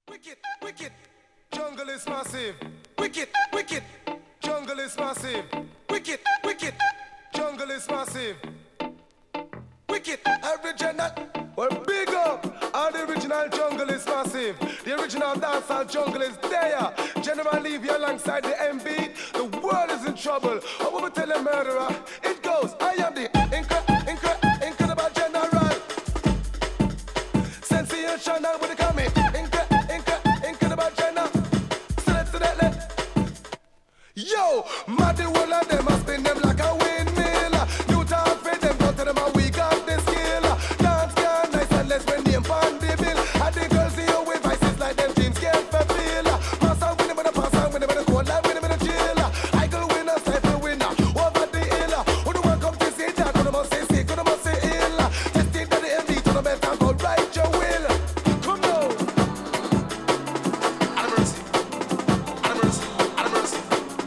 Wicked, wicked, jungle is massive. Wicked, wicked, jungle is massive. Wicked, wicked, jungle is massive. Wicked, original. Well, big up. All the original jungle is massive. The original dancehall jungle is there. General Levy alongside the MB. The world is in trouble. I will tell a murderer. It goes. I am the incredible general. Sensational with the coming. Incredible general. Yo, mad the whole of them. I spin them like a windmill. New talk for them. Go to them and we got the skill. Dance can nice and let's when name on the bill. And the girls see you with vices like them jeans can't fulfill. Pass out with them in the pass out with them in the cold life with them in the chill. I go winner, cycle winner, over the hill. Who the one come to see that? Who the must say sick, who the must say ill. Just think that the MD to the best and go right your will. Come now. Have mercy. Have mercy. Have mercy.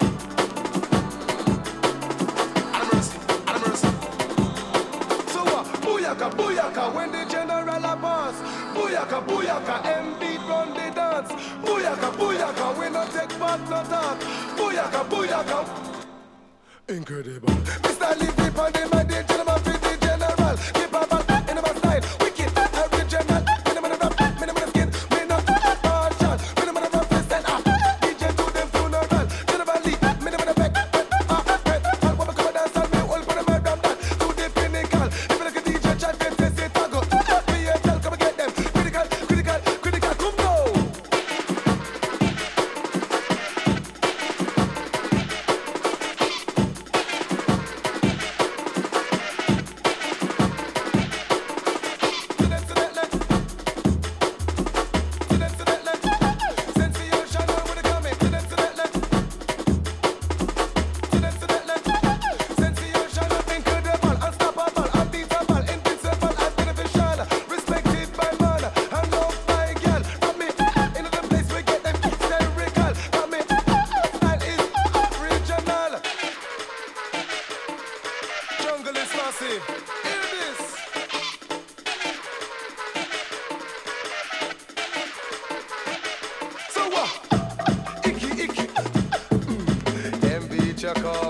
Have mercy. Have mercy. So booyaka, booyaka, when the general a pass. Booyaka, booyaka, MB run the dance. Booyaka, booyaka, we no take back no talk. Booyaka, booyaka. Incredible. Mr. Levy on the man, the gentleman fit the general. Keep a back in my style. Wicked, original. Minimum of rap, minimum of skin. Minimum of partial. Minimum of rap, listen up. DJ to them funeral. General Lee, minimum of back. All what come dance on me, all for the murder that. To the pinnacle. If you look at DJ, try to test it, I go. PSL, come and get them. Critical, critical, critical, come go. Jungle is massive. Hear this. So what? Icky, icky. MB Chaka.